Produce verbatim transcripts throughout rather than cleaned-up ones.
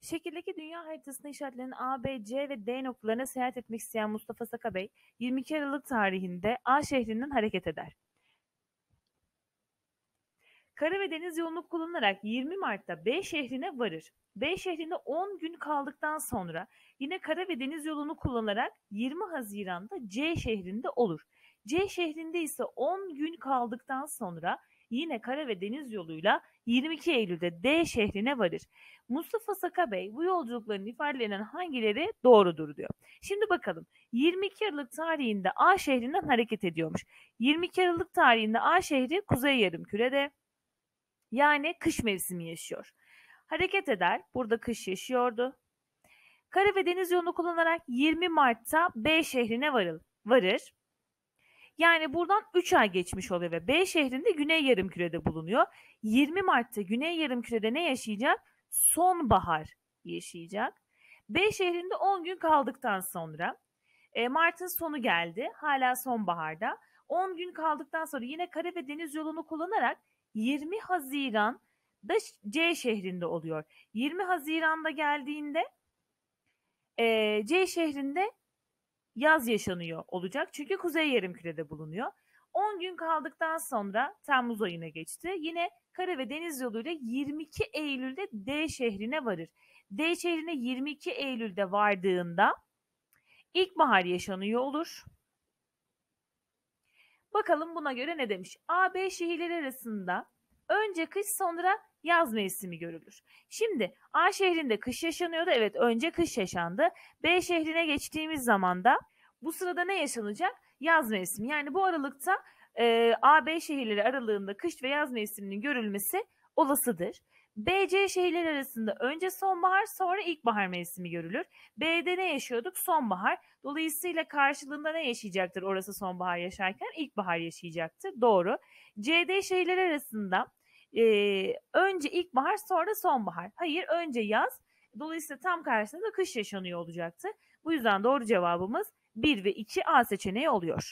Şekildeki dünya haritasında işaretlenen A, B, C ve D noktalarına seyahat etmek isteyen Mustafa Saka Bey, yirmi iki Aralık tarihinde A şehrinden hareket eder. Kara ve deniz yolunu kullanarak yirmi Mart'ta B şehrine varır. B şehrinde on gün kaldıktan sonra yine kara ve deniz yolunu kullanarak yirmi Haziran'da C şehrinde olur. C şehrinde ise on gün kaldıktan sonra yine kara ve deniz yoluyla yirmi iki Eylül'de D şehrine varır. Mustafa Saka Bey bu yolculukların ifadelerinden hangileri doğrudur diyor. Şimdi bakalım yirmi iki Aralık tarihinde A şehrinden hareket ediyormuş. yirmi iki Aralık tarihinde A şehri Kuzey Yarımküre'de, yani kış mevsimi yaşıyor. Hareket eder. Burada kış yaşıyordu. Kara ve deniz yolunu kullanarak yirmi Mart'ta B şehrine varır. varır. Yani buradan üç ay geçmiş oluyor ve B şehrinde Güney Yarımküre'de bulunuyor. yirmi Mart'ta Güney Yarımküre'de ne yaşayacak? Sonbahar yaşayacak. B şehrinde on gün kaldıktan sonra e, Mart'ın sonu geldi. Hala sonbaharda. on gün kaldıktan sonra yine kara ve deniz yolunu kullanarak yirmi Haziran'da C şehrinde oluyor. yirmi Haziran'da geldiğinde e, C şehrinde yaz yaşanıyor olacak. Çünkü Kuzey Yarımküre'de bulunuyor. on gün kaldıktan sonra Temmuz ayına geçti. Yine kara ve deniz yoluyla yirmi iki Eylül'de D şehrine varır. D şehrine yirmi iki Eylül'de vardığında ilkbahar yaşanıyor olur. Bakalım buna göre ne demiş? A, B şehirleri arasında önce kış sonra yaz mevsimi görülür. Şimdi A şehrinde kış yaşanıyordu. Evet, önce kış yaşandı. B şehrine geçtiğimiz zaman da bu sırada ne yaşanacak? Yaz mevsimi. Yani bu aralıkta e, A, B şehirleri aralığında kış ve yaz mevsiminin görülmesi olasıdır. B, C şehirleri arasında önce sonbahar sonra ilkbahar mevsimi görülür. B'de ne yaşıyorduk? Sonbahar. Dolayısıyla karşılığında ne yaşayacaktır orası sonbahar yaşarken? İlkbahar yaşayacaktır. Doğru. C, D şehirleri arasında e, önce ilkbahar sonra sonbahar. Hayır, önce yaz. Dolayısıyla tam karşısında da kış yaşanıyor olacaktır. Bu yüzden doğru cevabımız bir ve iki A seçeneği oluyor.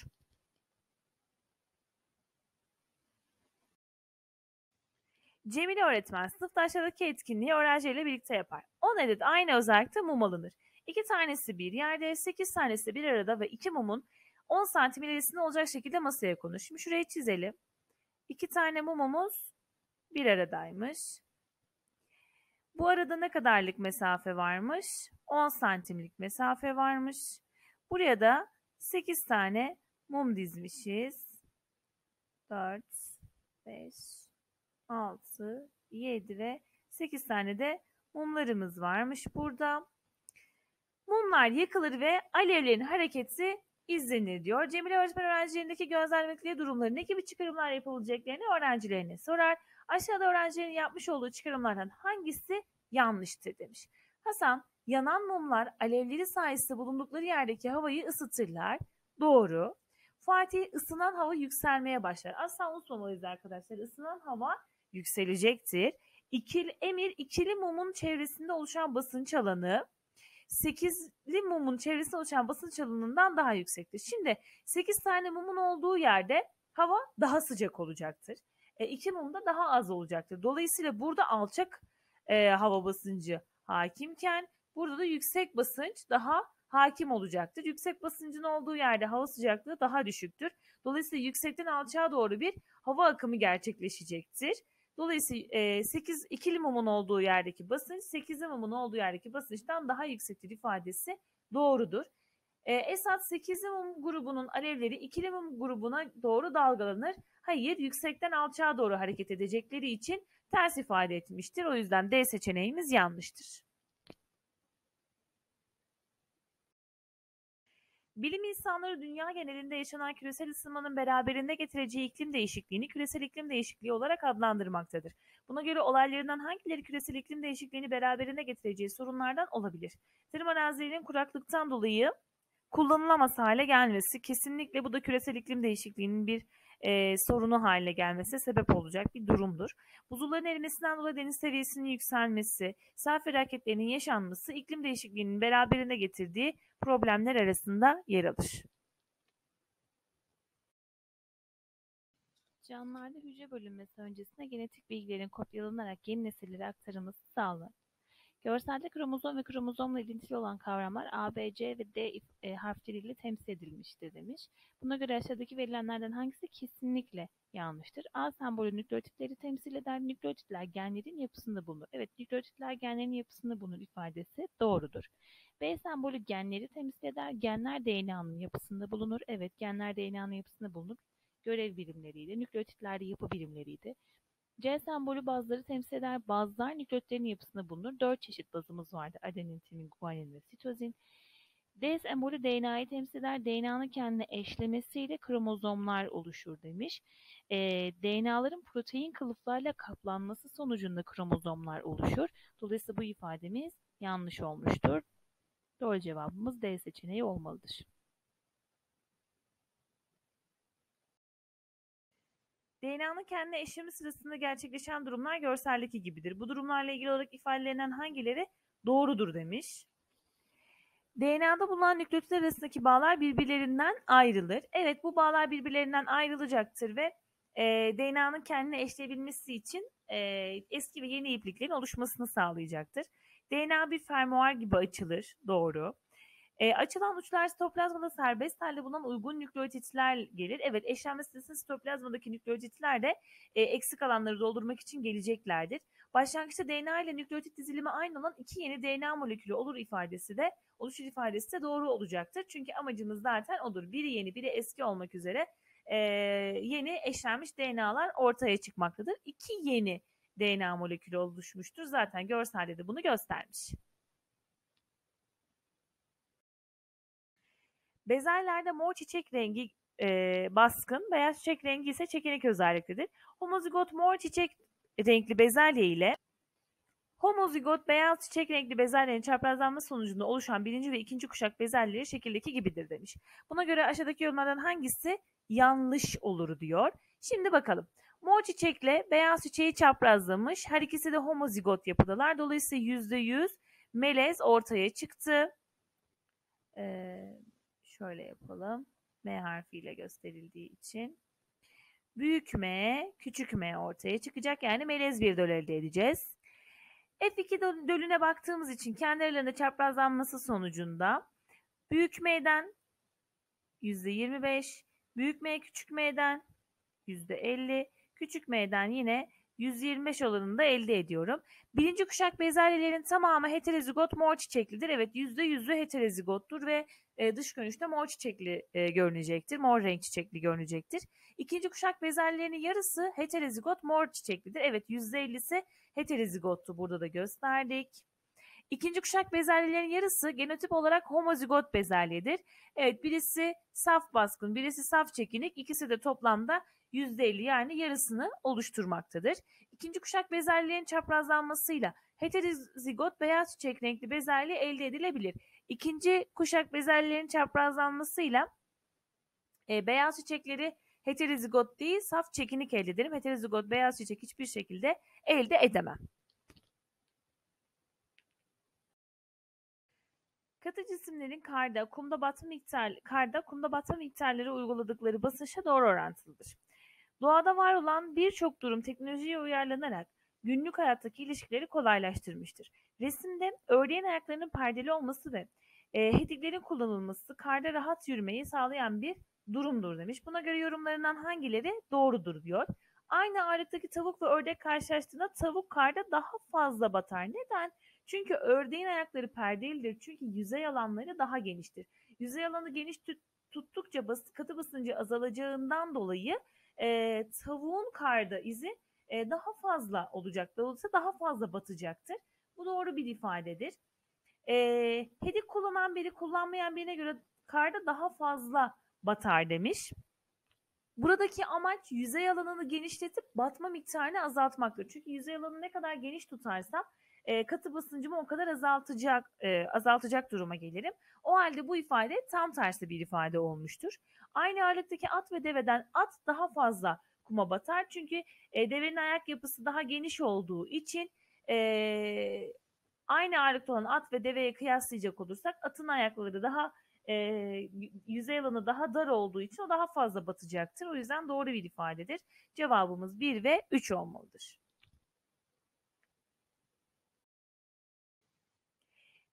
Cemile öğretmen sınıfta aşağıdaki etkinliği öğrenciyle birlikte yapar. on adet aynı özellikte mum alınır. iki tanesi bir yerde, sekiz tanesi bir arada ve iki mumun on santim ilerisinde olacak şekilde masaya konur. Şimdi şurayı çizelim. iki tane mumumuz bir aradaymış. Bu arada ne kadarlık mesafe varmış? on santimlik mesafe varmış. Buraya da sekiz tane mum dizmişiz. dört, beş, altı, yedi ve sekiz tane de mumlarımız varmış burada. Mumlar yakılır ve alevlerin hareketi izlenir diyor. Cemile öğretmen öğrencilerindeki gözlemledikleri durumları ne gibi çıkarımlar yapabileceklerini öğrencilerine sorar. Aşağıda öğrencilerin yapmış olduğu çıkarımlardan hangisi yanlıştır demiş. Hasan, yanan mumlar alevleri sayesinde bulundukları yerdeki havayı ısıtırlar. Doğru. Fatih, ısınan hava yükselmeye başlar. Asla unutmamalıyız arkadaşlar. Isınan hava yükselecektir. İkili, Emir, ikili mumun çevresinde oluşan basınç alanı sekizli mumun çevresinde oluşan basınç alanından daha yüksektir. Şimdi sekiz tane mumun olduğu yerde hava daha sıcak olacaktır. E, iki mum da daha az olacaktır. Dolayısıyla burada alçak e, hava basıncı hakimken burada da yüksek basınç daha hakim olacaktır. Yüksek basıncın olduğu yerde hava sıcaklığı daha düşüktür. Dolayısıyla yüksekten alçağa doğru bir hava akımı gerçekleşecektir. Dolayısıyla e, sekiz ikili mumun olduğu yerdeki basınç sekizli mumun olduğu yerdeki basınçtan daha yüksektir ifadesi doğrudur. E, esas sekizli mum grubunun alevleri ikili mum grubuna doğru dalgalanır. Hayır, yüksekten alçağa doğru hareket edecekleri için ters ifade etmiştir. O yüzden D seçeneğimiz yanlıştır. Bilim insanları dünya genelinde yaşanan küresel ısınmanın beraberinde getireceği iklim değişikliğini küresel iklim değişikliği olarak adlandırmaktadır. Buna göre olaylarından hangileri küresel iklim değişikliğini beraberinde getireceği sorunlardan olabilir? Tarım arazilerinin kuraklıktan dolayı kullanılamaz hale gelmesi, kesinlikle bu da küresel iklim değişikliğinin bir e, sorunu haline gelmesi sebep olacak bir durumdur. Buzulların erimesinden dolayı deniz seviyesinin yükselmesi, sel felaketlerinin yaşanması iklim değişikliğinin beraberinde getirdiği problemler arasında yer alır. Canlılarda hücre bölünmesi öncesinde genetik bilgilerin kopyalanarak yeni nesillere aktarılması sağlanır. Görselde kromozom ve kromozomla ilintili olan kavramlar A, B, C ve D e, harfleriyle temsil edilmiştir demiş. Buna göre aşağıdaki verilenlerden hangisi kesinlikle yanlıştır? A sembolü nükleotitleri temsil eder. Nükleotitler genlerin yapısında bulunur. Evet, nükleotitler genlerin yapısında bulunur ifadesi doğrudur. B sembolü genleri temsil eder. Genler D N A'nın yapısında bulunur. Evet, genler D N A'nın yapısında bulunur. Görev birimleriydi. Nükleotitler de yapı birimleriydi. C sembolü bazları temsil eder. Bazlar nükleotitlerin yapısında bulunur. Dört çeşit bazımız vardı. Adenin, timin, guanin ve sitozin. D sembolü D N A'yı temsil eder. D N A'nın kendine eşlemesiyle kromozomlar oluşur demiş. E, D N A'ların protein kılıflarla kaplanması sonucunda kromozomlar oluşur. Dolayısıyla bu ifademiz yanlış olmuştur. Doğru cevabımız D seçeneği olmalıdır. D N A'nın kendine eşleme sırasında gerçekleşen durumlar görseldeki gibidir. Bu durumlarla ilgili olarak ifadelenen hangileri doğrudur demiş. D N A'da bulunan nükleotitler arasındaki bağlar birbirlerinden ayrılır. Evet, bu bağlar birbirlerinden ayrılacaktır ve e, D N A'nın kendine eşleyebilmesi için e, eski ve yeni ipliklerin oluşmasını sağlayacaktır. D N A bir fermuar gibi açılır. Doğru. E, açılan uçlar sitoplazmada serbest halde bulunan uygun nükleotitler gelir. Evet, eşlenme sırasında sitoplazmadaki nükleotitler de e, eksik alanları doldurmak için geleceklerdir. Başlangıçta D N A ile nükleotit dizilimi aynı olan iki yeni D N A molekülü olur ifadesi de, oluşur ifadesi de doğru olacaktır. Çünkü amacımız zaten odur. Biri yeni, biri eski olmak üzere e, yeni eşlenmiş D N A'lar ortaya çıkmaktadır. İki yeni D N A molekülü oluşmuştur. Zaten görselde de bunu göstermiş. Bezelyelerde mor çiçek rengi e, baskın, beyaz çiçek rengi ise çekinik özelliktedir. Homozigot mor çiçek renkli bezelye ile homozigot beyaz çiçek renkli bezelyelerin çaprazlanması sonucunda oluşan birinci ve ikinci kuşak bezelyeleri şekildeki gibidir demiş. Buna göre aşağıdaki yorumlardan hangisi yanlış olur diyor. Şimdi bakalım. Mor çiçekle beyaz çiçeği çaprazlamış. Her ikisi de homozigot yapıdalar. Dolayısıyla yüzde yüz melez ortaya çıktı. Ee, şöyle yapalım. M harfiyle gösterildiği için. Büyük M, küçük M ortaya çıkacak. Yani melez bir döl elde edeceğiz. F iki dölüne baktığımız için kendi aralarında çaprazlanması sonucunda büyük M'den yüzde yirmi beş, büyük M küçük M'den yüzde elli, küçük M'den yine yüzde yirmi beş oranında elde ediyorum. Birinci kuşak bezelyelerin tamamı heterozigot mor çiçeklidir. Evet, yüzde yüzü heterozigottur ve e, dış görünüşte mor çiçekli e, görünecektir. Mor renk çiçekli görünecektir. İkinci kuşak bezelyelerinin yarısı heterozigot mor çiçeklidir. Evet, yüzde ellisi heterozigottu. Burada da gösterdik. İkinci kuşak bezelyelerin yarısı genotip olarak homozigot bezelyedir. Evet, birisi saf baskın, birisi saf çekinik. İkisi de toplamda yüzde elli yani yarısını oluşturmaktadır. İkinci kuşak bezelyelerin çaprazlanmasıyla heterozigot beyaz çiçek renkli bezelye elde edilebilir. İkinci kuşak bezelyelerin çaprazlanmasıyla e, beyaz çiçekleri heterozigot değil saf çekinik elde ederim. Heterozigot beyaz çiçek hiçbir şekilde elde edemem. Katı cisimlerin karda, kumda batma miktar, karda, kumda batma miktarları uyguladıkları basınçla doğru orantılıdır. Doğada var olan birçok durum teknolojiye uyarlanarak günlük hayattaki ilişkileri kolaylaştırmıştır. Resimde ördeğin ayaklarının perdeli olması ve e, hediklerin kullanılması karda rahat yürümeyi sağlayan bir durumdur demiş. Buna göre yorumlarından hangileri doğrudur diyor. Aynı ağırlıktaki tavuk ve ördek karşılaştığında tavuk karda daha fazla batar. Neden? Çünkü ördeğin ayakları perdelidir. Çünkü yüzey alanları daha geniştir. Yüzey alanı geniş tut, tuttukça bas, katı basıncı azalacağından dolayı e, tavuğun karda izi e, daha fazla olacak. Dolayısıyla daha fazla batacaktır. Bu doğru bir ifadedir. E, hedik kullanan biri kullanmayan birine göre karda daha fazla batar demiş. Buradaki amaç yüzey alanını genişletip batma miktarını azaltmaktır. Çünkü yüzey alanını ne kadar geniş tutarsam e, katı basıncımı o kadar azaltacak e, azaltacak duruma gelirim. O halde bu ifade tam tersi bir ifade olmuştur. Aynı ağırlıktaki at ve deveden at daha fazla kuma batar. Çünkü e, devenin ayak yapısı daha geniş olduğu için e, aynı ağırlıkta olan at ve deveye kıyaslayacak olursak atın ayakları daha e, yüzey alanı daha dar olduğu için o daha fazla batacaktır. O yüzden doğru bir ifadedir. Cevabımız bir ve üç olmalıdır.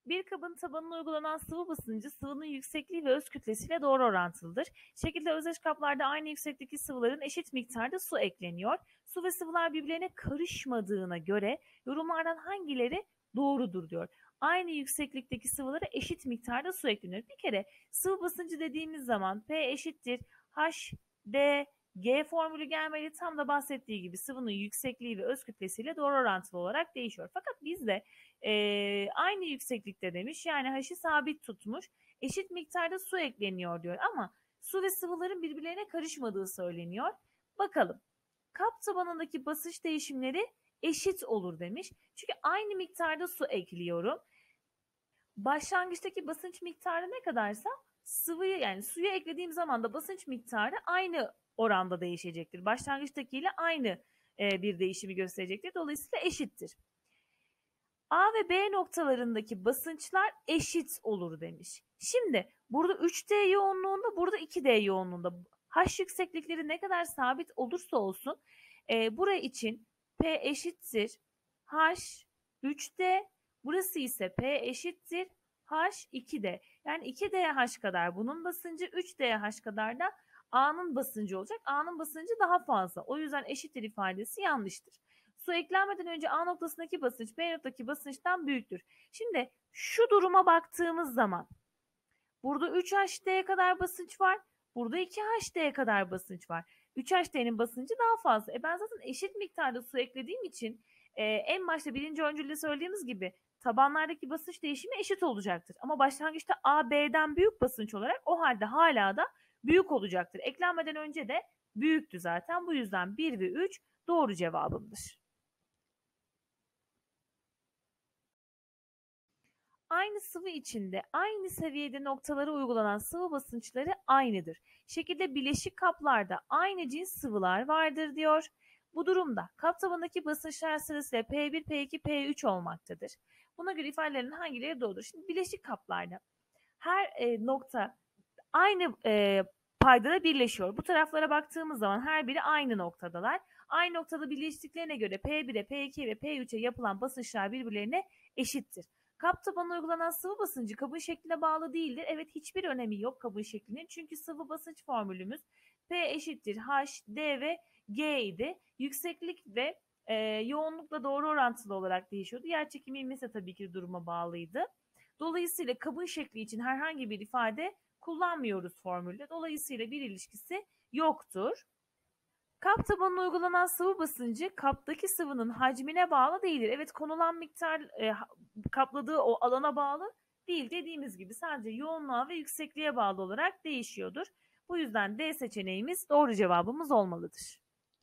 Bir kabın tabanına uygulanan sıvı basıncı sıvının yüksekliği ve öz kütlesiyle doğru orantılıdır. Şekilde özdeş kaplarda aynı yükseklikteki sıvıların eşit miktarda su ekleniyor. Su ve sıvılar birbirlerine karışmadığına göre yorumlardan hangileri doğrudur diyor. Aynı yükseklikteki sıvılara eşit miktarda su ekleniyor. Bir kere sıvı basıncı dediğimiz zaman P eşittir H, D, G formülü gelmeli. Tam da bahsettiği gibi sıvının yüksekliği ve öz kütlesiyle doğru orantılı olarak değişiyor. Fakat bizde e, aynı yükseklikte demiş, yani H'ı sabit tutmuş, eşit miktarda su ekleniyor diyor ama su ve sıvıların birbirlerine karışmadığı söyleniyor. Bakalım, kap tabanındaki basınç değişimleri eşit olur demiş. Çünkü aynı miktarda su ekliyorum. Başlangıçtaki basınç miktarı ne kadarsa sıvıyı, yani suyu eklediğim zaman da basınç miktarı aynı oranda değişecektir. Başlangıçtakiyle aynı e, bir değişimi gösterecektir. Dolayısıyla eşittir. A ve B noktalarındaki basınçlar eşit olur demiş. Şimdi burada üç D yoğunluğunda, burada iki D yoğunluğunda H yükseklikleri ne kadar sabit olursa olsun e, buraya için P eşittir H üç D, burası ise P eşittir H iki D. Yani iki D H kadar bunun basıncı, üç D H kadar da A'nın basıncı olacak. A'nın basıncı daha fazla. O yüzden eşittir ifadesi yanlıştır. Su eklenmeden önce A noktasındaki basınç B noktasındaki basınçtan büyüktür. Şimdi şu duruma baktığımız zaman burada üç H D'ye kadar basınç var. Burada iki H D'ye kadar basınç var. üç H D'nin basıncı daha fazla. E ben zaten eşit miktarda su eklediğim için e, en başta birinci öncülde söylediğimiz gibi tabanlardaki basınç değişimi eşit olacaktır. Ama başlangıçta A B'den büyük basınç olarak o halde hala da büyük olacaktır. Eklenmeden önce de büyüktü zaten. Bu yüzden bir ve üç doğru cevabımdır. Aynı sıvı içinde aynı seviyede noktalara uygulanan sıvı basınçları aynıdır. Şekilde bileşik kaplarda aynı cins sıvılar vardır diyor. Bu durumda kap tabanındaki basınçlar sırasıyla P bir, P iki, P üç olmaktadır. Buna göre ifadelerin hangileri doğrudur? Şimdi bileşik kaplarda her e, nokta aynı e, paydada birleşiyor. Bu taraflara baktığımız zaman her biri aynı noktadalar. Aynı noktada birleştiklerine göre P bire, P ikiye ve P üçe yapılan basınçlar birbirlerine eşittir. Kap tabanına uygulanan sıvı basıncı kabın şekline bağlı değildir. Evet, hiçbir önemi yok kabın şeklinin. Çünkü sıvı basınç formülümüz P eşittir H, D ve G idi. Yükseklik ve e, yoğunlukla doğru orantılı olarak değişiyordu. Yerçekimi ivmesi tabii ki duruma bağlıydı. Dolayısıyla kabın şekli için herhangi bir ifade kullanmıyoruz formülde. Dolayısıyla bir ilişkisi yoktur. Kap tabanına uygulanan sıvı basıncı kaptaki sıvının hacmine bağlı değildir. Evet, konulan miktar e, kapladığı o alana bağlı değil. Dediğimiz gibi sadece yoğunluğa ve yüksekliğe bağlı olarak değişiyordur. Bu yüzden D seçeneğimiz doğru cevabımız olmalıdır.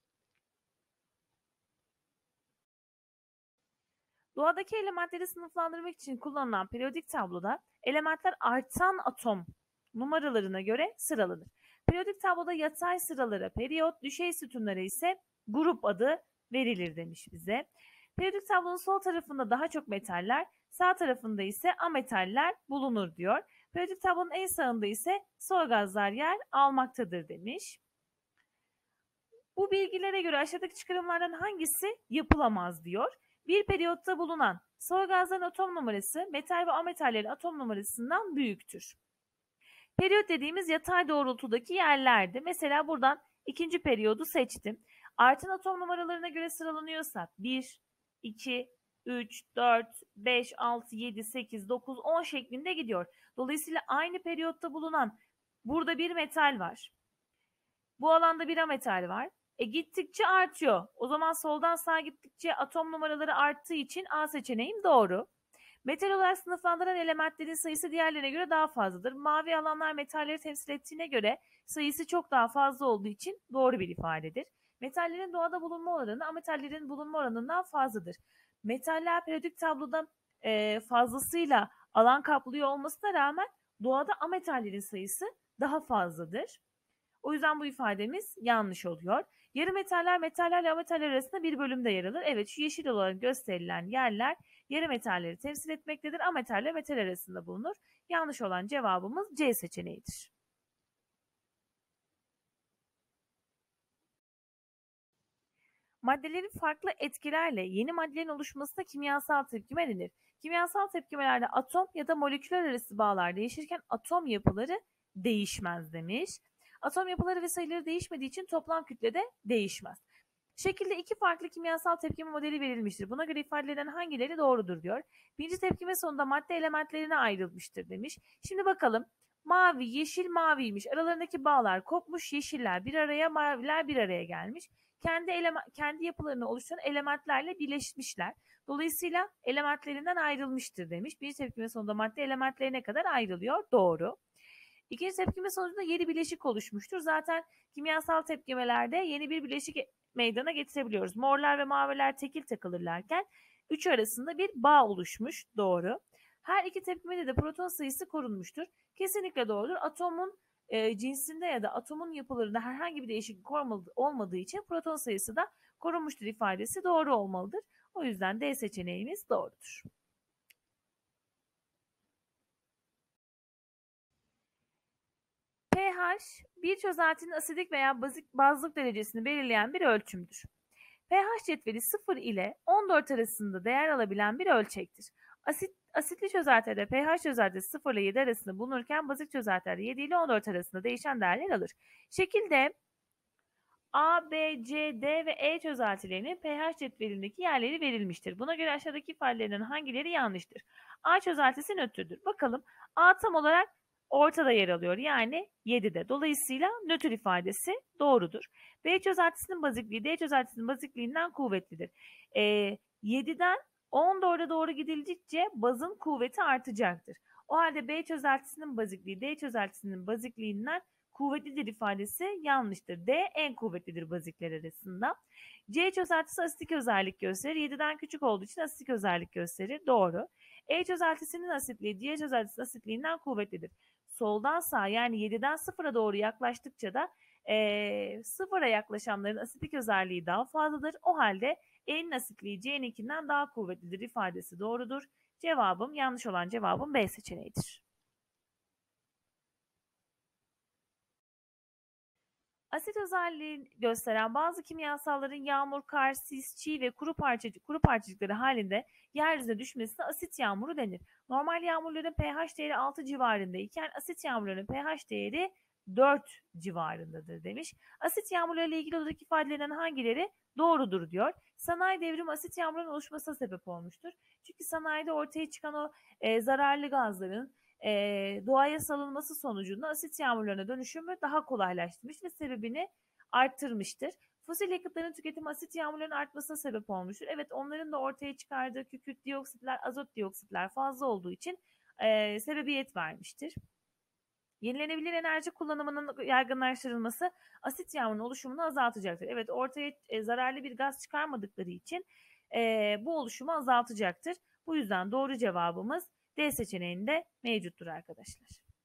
Doğadaki elementleri sınıflandırmak için kullanılan periyodik tabloda elementler artan atom numaralarına göre sıralanır. Periyodik tabloda yatay sıralara periyot, düşey sütunlara ise grup adı verilir demiş bize. Periyodik tablonun sol tarafında daha çok metaller, sağ tarafında ise ametaller bulunur diyor. Periyodik tablonun en sağında ise soy gazlar yer almaktadır demiş. Bu bilgilere göre aşağıdaki çıkarımlardan hangisi yapılamaz diyor. Bir periyotta bulunan soy gazların atom numarası metal ve ametallerin atom numarasından büyüktür. Periyot dediğimiz yatay doğrultudaki yerlerdi. Mesela buradan ikinci periyodu seçtim. Artan atom numaralarına göre sıralanıyorsak bir, iki, üç, dört, beş, altı, yedi, sekiz, dokuz, on şeklinde gidiyor. Dolayısıyla aynı periyotta bulunan burada bir metal var. Bu alanda bir ametal var. E gittikçe artıyor. O zaman soldan sağa gittikçe atom numaraları arttığı için A seçeneğim doğru. Metal olarak sınıflandıran elementlerin sayısı diğerlerine göre daha fazladır. Mavi alanlar metalleri temsil ettiğine göre sayısı çok daha fazla olduğu için doğru bir ifadedir. Metallerin doğada bulunma oranı ametallerin bulunma oranından fazladır. Metaller periyodik tabloda e, fazlasıyla alan kaplıyor olmasına rağmen doğada ametallerin sayısı daha fazladır. O yüzden bu ifademiz yanlış oluyor. Yarı metaller metallerle ametaller arasında bir bölümde yer alır. Evet, şu yeşil olarak gösterilen yerler yarı metalleri temsil etmektedir. Ametalle metal arasında bulunur. Yanlış olan cevabımız C seçeneğidir. Maddelerin farklı etkilerle yeni maddelerin oluşmasına kimyasal tepkime denir. Kimyasal tepkimelerde atom ya da moleküller arası bağlar değişirken atom yapıları değişmez demiş. Atom yapıları ve sayıları değişmediği için toplam kütle de değişmez. Şekilde iki farklı kimyasal tepkime modeli verilmiştir. Buna göre ifade edilen hangileri doğrudur diyor. Birinci tepkime sonunda madde elementlerine ayrılmıştır demiş. Şimdi bakalım. Mavi, yeşil, maviymiş. Aralarındaki bağlar kopmuş. Yeşiller bir araya, maviler bir araya gelmiş. Kendi elema, kendi yapılarını oluşturan elementlerle birleşmişler. Dolayısıyla elementlerinden ayrılmıştır demiş. Birinci tepkime sonunda madde elementlerine kadar ayrılıyor. Doğru. İkinci tepkime sonucunda yeni bileşik oluşmuştur. Zaten kimyasal tepkimelerde yeni bir bileşik meydana getirebiliyoruz. Morlar ve maviler tekil takılırlarken üç arasında bir bağ oluşmuş. Doğru. Her iki tepkimede de proton sayısı korunmuştur. Kesinlikle doğrudur. Atomun e, cinsinde ya da atomun yapılarında herhangi bir değişiklik olmadığı için proton sayısı da korunmuştur ifadesi doğru olmalıdır. O yüzden D seçeneğimiz doğrudur. pH, bir çözeltinin asidik veya bazik, bazlık derecesini belirleyen bir ölçümdür. pH cetveli sıfır ile on dört arasında değer alabilen bir ölçektir. Asit, asitli çözeltilerde pH çözeltisi sıfır ile yedi arasında bulunurken bazik çözeltilerde yedi ile on dört arasında değişen değerler alır. Şekilde A, B, C, D ve E çözeltilerinin pH cetvelindeki yerleri verilmiştir. Buna göre aşağıdaki ifadelerin hangileri yanlıştır? A çözeltisi nötrdür. Bakalım A tam olarak ortada yer alıyor. Yani yedide. Dolayısıyla nötr ifadesi doğrudur. B çözeltisinin bazikliği D çözeltisinin bazikliğinden kuvvetlidir. E, yediden on dörde doğru gidildikçe bazın kuvveti artacaktır. O halde B çözeltisinin bazikliği D çözeltisinin bazikliğinden kuvvetlidir ifadesi yanlıştır. D en kuvvetlidir bazikler arasında. C çözeltisi asitik özellik gösterir. yediden küçük olduğu için asitik özellik gösterir. Doğru. E çözeltisinin asitliği C çözeltisinin asitliğinden kuvvetlidir. Soldan sağa yani yediden sıfıra doğru yaklaştıkça da e, sıfıra yaklaşanların asitik özelliği daha fazladır. O halde E'nin asitliği C'ninkinden daha kuvvetlidir ifadesi doğrudur. Cevabım yanlış olan cevabım B seçeneğidir. Asit özelliği gösteren bazı kimyasalların yağmur, kar, sis, çiğ ve kuru parçacık, kuru parçacıkları halinde yeryüzüne düşmesine asit yağmuru denir. Normal yağmurların pH değeri altı civarındayken asit yağmurların pH değeri dört civarındadır demiş. Asit yağmurlarıyla ilgili olarak ifadelenen hangileri doğrudur diyor. Sanayi devrimi asit yağmurunun oluşmasına sebep olmuştur. Çünkü sanayide ortaya çıkan o e, zararlı gazların e, doğaya salınması sonucunda asit yağmurlarına dönüşümü daha kolaylaştırmış ve sebebini arttırmıştır. Fosil yakıtların tüketimi asit yağmurlarının artmasına sebep olmuştur. Evet, onların da ortaya çıkardığı kükürt dioksitler, azot dioksitler fazla olduğu için e, sebebiyet vermiştir. Yenilenebilir enerji kullanımının yaygınlaştırılması asit yağmurunun oluşumunu azaltacaktır. Evet, ortaya e, zararlı bir gaz çıkarmadıkları için e, bu oluşumu azaltacaktır. Bu yüzden doğru cevabımız D seçeneğinde mevcuttur arkadaşlar.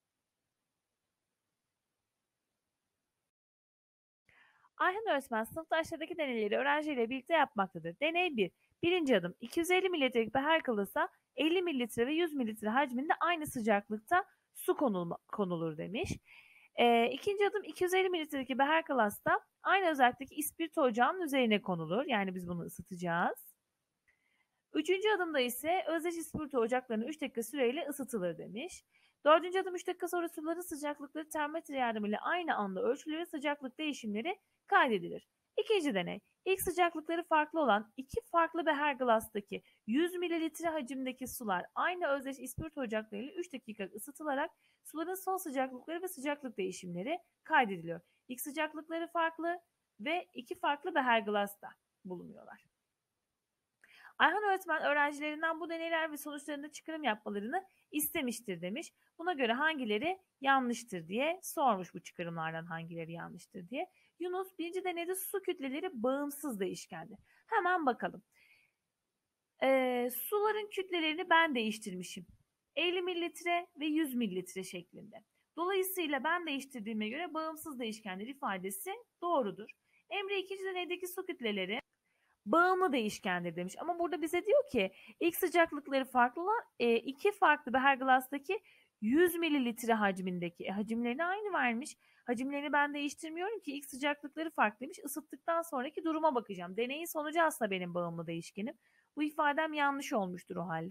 Ayhan öğretmen sınıfta aşağıdaki deneyleri öğrenciyle birlikte yapmaktadır. Deney bir. Birinci adım iki yüz elli mililitrelik beher kalırsa elli mililitre ve yüz mililitre hacminde aynı sıcaklıkta su konulma, konulur demiş. E, ikinci adım iki yüz elli mililitrelik beher kalasta aynı özellikteki ispirto ocağının üzerine konulur. Yani biz bunu ısıtacağız. Üçüncü adımda ise özdeş ispirto ocaklarını üç dakika süreyle ısıtılır demiş. Dördüncü adım üç dakika sonra suların sıcaklıkları termometre yardımıyla aynı anda ölçülür ve sıcaklık değişimleri kaydedilir. İkinci deney. İlk sıcaklıkları farklı olan iki farklı beher glastaki yüz mililitre hacimdeki sular aynı özdeş ispirto ocaklarıyla üç dakika ısıtılarak suların son sıcaklıkları ve sıcaklık değişimleri kaydediliyor. İlk sıcaklıkları farklı ve iki farklı beher glasta bulunuyorlar. Ayhan öğretmen öğrencilerinden bu deneyler ve sonuçlarında çıkarım yapmalarını istemiştir demiş. Buna göre hangileri yanlıştır diye sormuş, bu çıkarımlardan hangileri yanlıştır diye. Yunus birinci deneyde su kütleleri bağımsız değişkendir. Hemen bakalım. Ee, suların kütlelerini ben değiştirmişim. elli mililitre ve yüz mililitre şeklinde. Dolayısıyla ben değiştirdiğime göre bağımsız değişkenler ifadesi doğrudur. Emre ikinci deneydeki su kütleleri bağımlı değişkendir demiş. Ama burada bize diyor ki ilk sıcaklıkları farklı olan e, iki farklı beher glastaki yüz mililitre hacmindeki e, hacimlerini aynı vermiş. Hacimlerini ben değiştirmiyorum ki, ilk sıcaklıkları farklıymış. Isıttıktan sonraki duruma bakacağım. Deneyin sonucu aslında benim bağımlı değişkenim. Bu ifadem yanlış olmuştur o halde.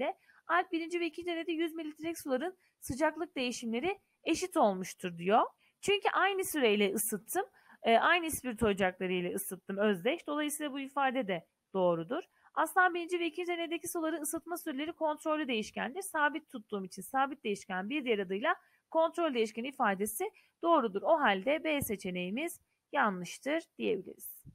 Alp birinci ve ikinci deneyde yüz mililitrelik suların sıcaklık değişimleri eşit olmuştur diyor. Çünkü aynı süreyle ısıttım. E, aynı ispirto ocakları ile ısıttım özdeş. Dolayısıyla bu ifade de doğrudur. Aslan birinci ve ikinci deneydeki suları ısıtma süreleri kontrollü değişkendir. Sabit tuttuğum için sabit değişken bir diğer adıyla kontrol değişkeni ifadesi doğrudur. O halde B seçeneğimiz yanlıştır diyebiliriz.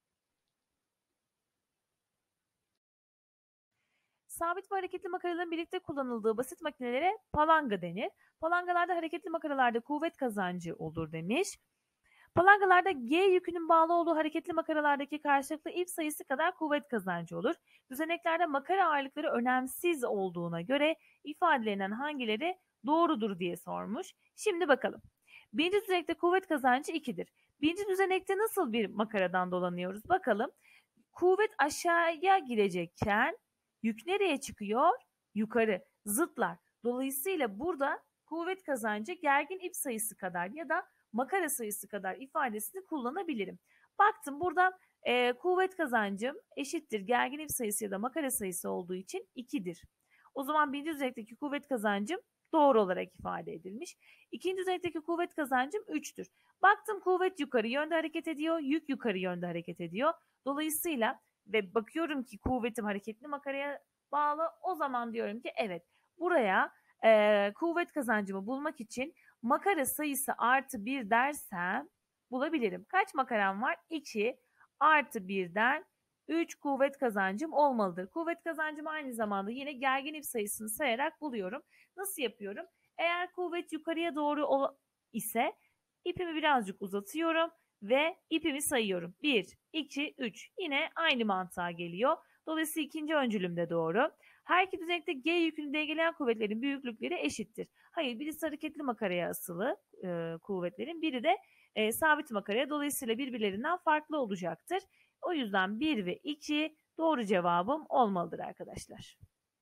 Sabit ve hareketli makaraların birlikte kullanıldığı basit makinelere palanga denir. Palangalarda hareketli makaralarda kuvvet kazancı olur demiş. Palangalarda G yükünün bağlı olduğu hareketli makaralardaki karşılıklı ip sayısı kadar kuvvet kazancı olur. Düzeneklerde makara ağırlıkları önemsiz olduğuna göre ifadelerinden hangileri doğrudur diye sormuş. Şimdi bakalım. Birinci düzenekte kuvvet kazancı ikidir. Birinci düzenekte nasıl bir makaradan dolanıyoruz? Bakalım. Kuvvet aşağıya girecekken yük nereye çıkıyor? Yukarı. Zıtlar. Dolayısıyla burada kuvvet kazancı gergin ip sayısı kadar ya da makara sayısı kadar ifadesini kullanabilirim. Baktım burada e, kuvvet kazancım eşittir gergin ip sayısı ya da makara sayısı olduğu için ikidir. O zaman birinci düzenekteki kuvvet kazancım doğru olarak ifade edilmiş. İkinci düzenekteki kuvvet kazancım üçtür. Baktım kuvvet yukarı yönde hareket ediyor, yük yukarı yönde hareket ediyor. Dolayısıyla ve bakıyorum ki kuvvetim hareketli makaraya bağlı. O zaman diyorum ki evet buraya e, kuvvet kazancımı bulmak için makara sayısı artı bir dersem bulabilirim. Kaç makaram var? iki artı birden üç kuvvet kazancım olmalıdır. Kuvvet kazancımı aynı zamanda yine gergin ip sayısını sayarak buluyorum. Nasıl yapıyorum? Eğer kuvvet yukarıya doğru ise ipimi birazcık uzatıyorum ve ipimi sayıyorum. bir, iki, üç. Yine aynı mantığa geliyor. Dolayısıyla ikinci öncülüm de doğru. Her iki düzenekte G yükünü dengeleyen kuvvetlerin büyüklükleri eşittir. Hayır, birisi hareketli makaraya asılı e, kuvvetlerin, biri de e, sabit makaraya. Dolayısıyla birbirlerinden farklı olacaktır. O yüzden bir ve iki doğru cevabım olmalıdır arkadaşlar.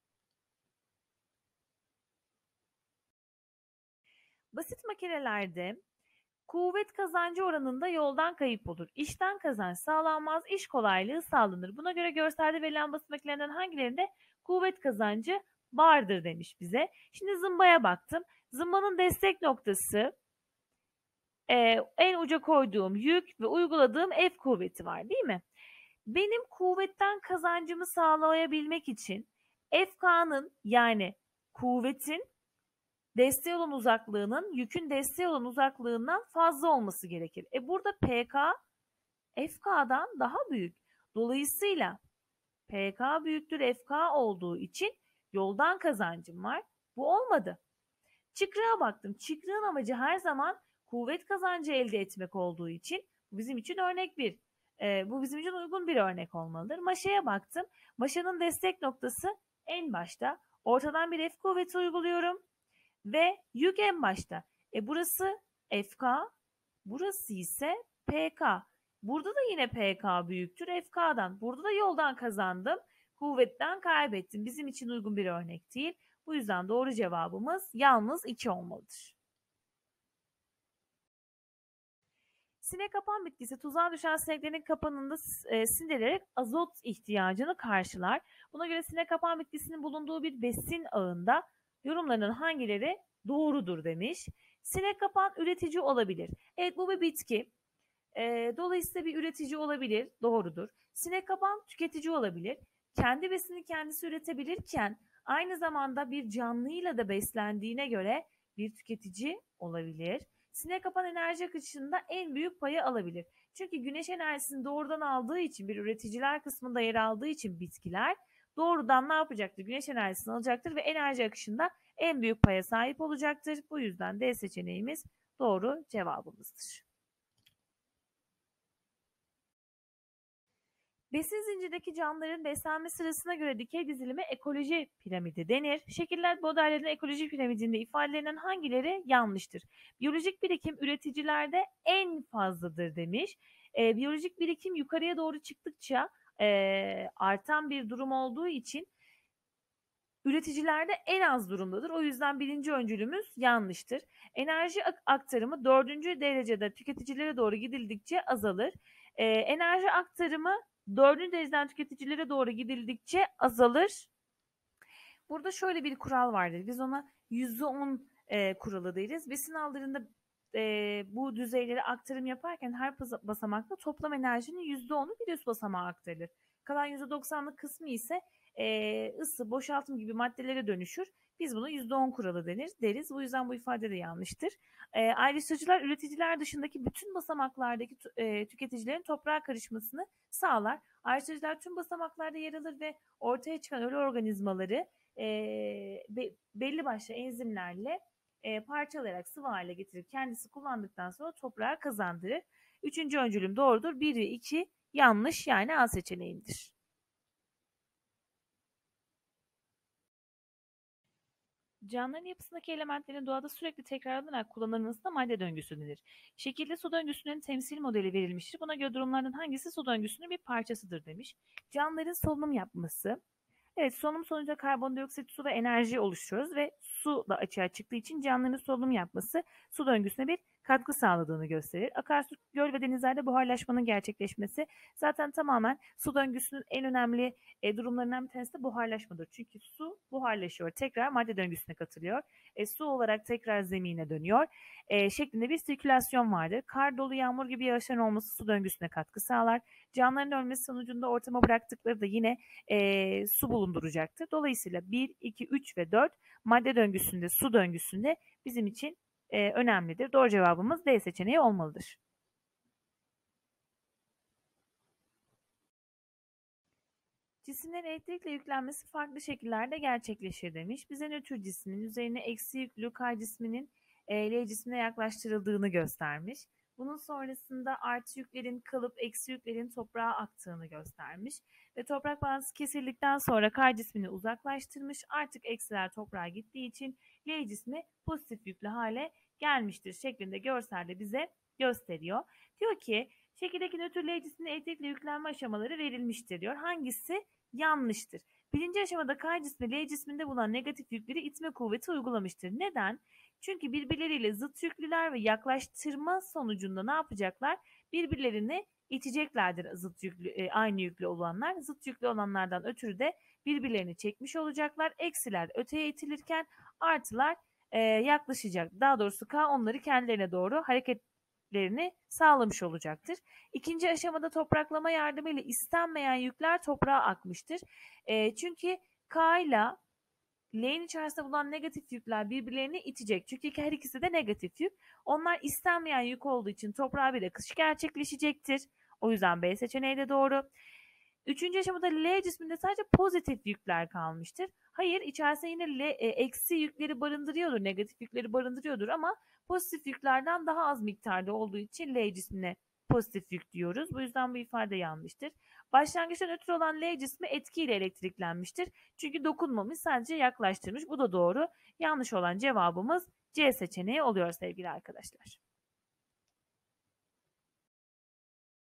Basit makinelerde kuvvet kazancı oranında yoldan kayıp olur. İşten kazanç sağlanmaz, iş kolaylığı sağlanır. Buna göre görselde verilen basit makinelerinden hangilerinde kuvvet kazancı vardır demiş bize. Şimdi zımbaya baktım. Zımbanın destek noktası e, en uca koyduğum yük ve uyguladığım F kuvveti var değil mi? Benim kuvvetten kazancımı sağlayabilmek için F K'nın yani kuvvetin desteği olan uzaklığının yükün desteği olan uzaklığından fazla olması gerekir. E burada P K F K'dan daha büyük. Dolayısıyla P K büyüktür F K olduğu için yoldan kazancım var. Bu olmadı. Çıkrığa baktım. Çıkrığın amacı her zaman kuvvet kazancı elde etmek olduğu için bu bizim için örnek bir. E, bu bizim için uygun bir örnek olmalıdır. Maşaya baktım. Maşanın destek noktası en başta. Ortadan bir F kuvveti uyguluyorum. Ve yük en başta. E burası F K, burası ise P K. Burada da yine P K büyüktür F K'dan. Burada da yoldan kazandım, kuvvetten kaybettim. Bizim için uygun bir örnek değil. Bu yüzden doğru cevabımız yalnız iki olmalıdır. Sinek kapan bitkisi tuzağa düşen sineklerin kapanında e, sindirerek azot ihtiyacını karşılar. Buna göre sinek kapan bitkisinin bulunduğu bir besin ağında yorumlarının hangileri doğrudur demiş. Sinek kapan üretici olabilir. Evet bu bir bitki. E, dolayısıyla bir üretici olabilir. Doğrudur. Sinek kapan tüketici olabilir. Kendi besinini kendisi üretebilirken aynı zamanda bir canlıyla da beslendiğine göre bir tüketici olabilir. Sinek kapan enerji akışında en büyük payı alabilir. Çünkü güneş enerjisini doğrudan aldığı için bir üreticiler kısmında yer aldığı için bitkiler doğrudan ne yapacaktır? Güneş enerjisini alacaktır ve enerji akışında en büyük paya sahip olacaktır. Bu yüzden D seçeneğimiz doğru cevabımızdır. Besin zincirdeki canlıların beslenme sırasına göre dikey dizilime ekoloji piramidi denir. Şekiller modellerinin ekoloji piramidinde ifadelenen hangileri yanlıştır? Biyolojik birikim üreticilerde en fazladır demiş. E, biyolojik birikim yukarıya doğru çıktıkça e, artan bir durum olduğu için üreticilerde en az durumdadır. O yüzden birinci öncülümüz yanlıştır. Enerji aktarımı dördüncü derecede tüketicilere doğru gidildikçe azalır. E, enerji aktarımı dördüncü dereceden tüketicilere doğru gidildikçe azalır. Burada şöyle bir kural vardır. Biz ona yüzde on e, kuralı deriz. Ve sınavlarında e, bu düzeyleri aktarım yaparken her basamakta toplam enerjinin yüzde onu bir üst basamağa aktarılır. Kalan yüzde doksanlık kısmı ise e, ısı, boşaltım gibi maddelere dönüşür. Biz bunu yüzde on kuralı denir, deriz. Bu yüzden bu ifade de yanlıştır. E, ayrıştırıcılar üreticiler dışındaki bütün basamaklardaki e, tüketicilerin toprağa karışmasını sağlar. Ayrıştırıcılar tüm basamaklarda yer alır ve ortaya çıkan ölü organizmaları e, be, belli başlı enzimlerle e, parçalayarak sıvı hale getirip kendisi kullandıktan sonra toprağa kazandırır. Üçüncü öncülüm doğrudur. Bir ve iki yanlış, yani A seçeneğindir. Canlıların yapısındaki elementlerin doğada sürekli tekrarlanarak kullanılmasına madde döngüsü denir. Şekilde su döngüsünün temsil modeli verilmiştir. Buna göre durumlardan hangisi su döngüsünün bir parçasıdır demiş. Canlıların solunum yapması. Evet, solunum sonucunda karbondioksit, su ve enerji oluşturuyoruz ve su da açığa çıktığı için canlıların solunum yapması su döngüsüne bir katkı sağladığını gösterir. Akarsu, göl ve denizlerde buharlaşmanın gerçekleşmesi zaten tamamen su döngüsünün en önemli e, durumlarından bir tanesi de buharlaşmadır. Çünkü su buharlaşıyor, tekrar madde döngüsüne katılıyor. E, su olarak tekrar zemine dönüyor. E, şeklinde bir sirkülasyon vardır. Kar, dolu, yağmur gibi yağışların olması su döngüsüne katkı sağlar. Canlıların ölmesi sonucunda ortama bıraktıkları da yine e, su bulunduracaktır. Dolayısıyla bir, iki, üç ve dört madde döngüsünde, su döngüsünde bizim için e, önemlidir. Doğru cevabımız D seçeneği olmalıdır. Cisimlerin elektrikle yüklenmesi farklı şekillerde gerçekleşir demiş. Bize nötr cismin üzerine eksi yüklü K cisminin e, L cismine yaklaştırıldığını göstermiş. Bunun sonrasında artı yüklerin kalıp eksi yüklerin toprağa aktığını göstermiş. Ve toprak bağıntısı kesildikten sonra K cismini uzaklaştırmış. Artık eksiler toprağa gittiği için L cismi pozitif yüklü hale gelmiştir şeklinde görselde bize gösteriyor. Diyor ki şekildeki nötr L cisminin elektrikle yüklenme aşamaları verilmiştir diyor. Hangisi yanlıştır? Birinci aşamada K cismi L cisminde bulunan negatif yükleri itme kuvveti uygulamıştır. Neden? Çünkü birbirleriyle zıt yüklüler ve yaklaştırma sonucunda ne yapacaklar? Birbirlerini iteceklerdir zıt yüklü, aynı yüklü olanlar. Zıt yüklü olanlardan ötürü de birbirlerini çekmiş olacaklar. Eksiler öteye itilirken artılar e, yaklaşacak. Daha doğrusu K onları kendilerine doğru hareketlerini sağlamış olacaktır. İkinci aşamada topraklama yardımıyla istenmeyen yükler toprağa akmıştır. E, çünkü K ile L'nin içerisinde bulunan negatif yükler birbirlerini itecek. Çünkü her ikisi de negatif yük. Onlar istenmeyen yük olduğu için toprağa bir akış gerçekleşecektir. O yüzden B seçeneği de doğru. Üçüncü aşamada L cisminde sadece pozitif yükler kalmıştır. Hayır, içerisinde yine L, e, eksi yükleri barındırıyordur, negatif yükleri barındırıyordur ama pozitif yüklerden daha az miktarda olduğu için L cismine pozitif yük diyoruz. Bu yüzden bu ifade yanlıştır. Başlangıçta nötr olan L cismi etkiyle elektriklenmiştir. Çünkü dokunmamış, sadece yaklaştırmış. Bu da doğru. Yanlış olan cevabımız C seçeneği oluyor sevgili arkadaşlar.